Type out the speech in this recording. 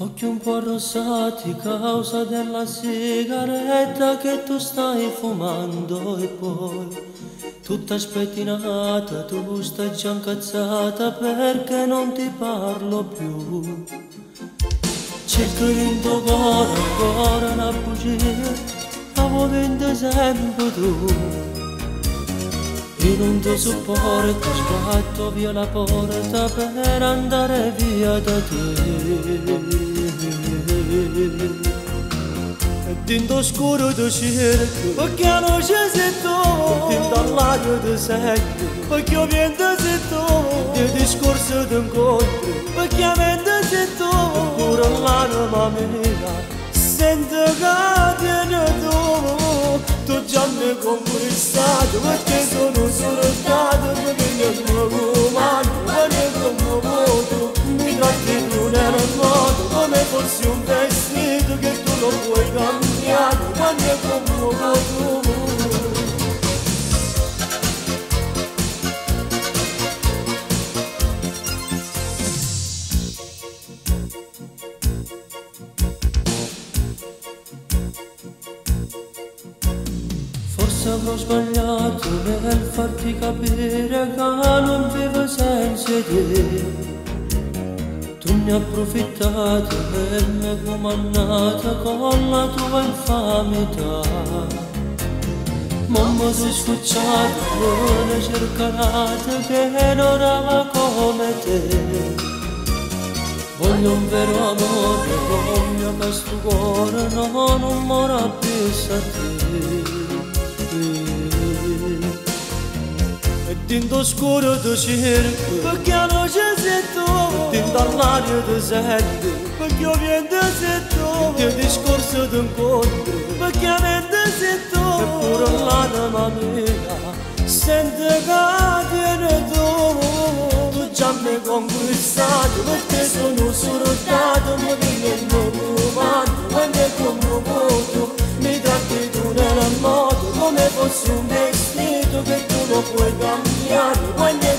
Occhi un po' arrossati causa della sigaretta che tu stai fumando e poi tutta spettinata, tu stai già incazzata perché non ti parlo più. Cerco in tuo cuore ancora una bugia, avvolendo sempre tu. Io non ti sopporto, sbatto via la porta per andare via da te. E dentro scuro ti cerco, perché non ci sei tu. Dentro all'aria ti sento, perché io viento sei tu. Dei discorsi ti incontro, perché mente sei tu. Pure l'anima mia, sento che tieni tu. Tu già mi hai conquistato, perché sono soltanto perché mi muovo umano, perché come voto mi tratti tu nel modo come fossi un vestito che tu non puoi cambiare, quando è come voto. Forse avrò sbagliato nel farti capire che non vivo senza te. Tu mi hai approfittato e mi hai comandata con la tua infamità. Ma mi sono scocciato con una cercata che non ama come te. Voglio un vero amore, voglio che sto cuore non muora più a te. E dentro scuro ti cerco, perché non ci sei tu. Dentro all'aria ti sento, perché io viento sei tu. Dei discorsi ti incontro, perché mente sei tu. Eppure l'anima mia, sente che tieni tu. Tu già mi hai conquistato, perché sono soltanto mi viene il nuovo umano. Quando è come voto, mi tratti tu nel modo come fossi un vestito che tu non puoi cambiare.